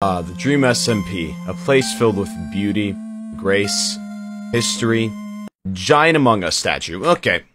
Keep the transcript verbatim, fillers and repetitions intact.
Ah, the Dream S M P, a place filled with beauty, grace, history, giant Among Us statue. Okay.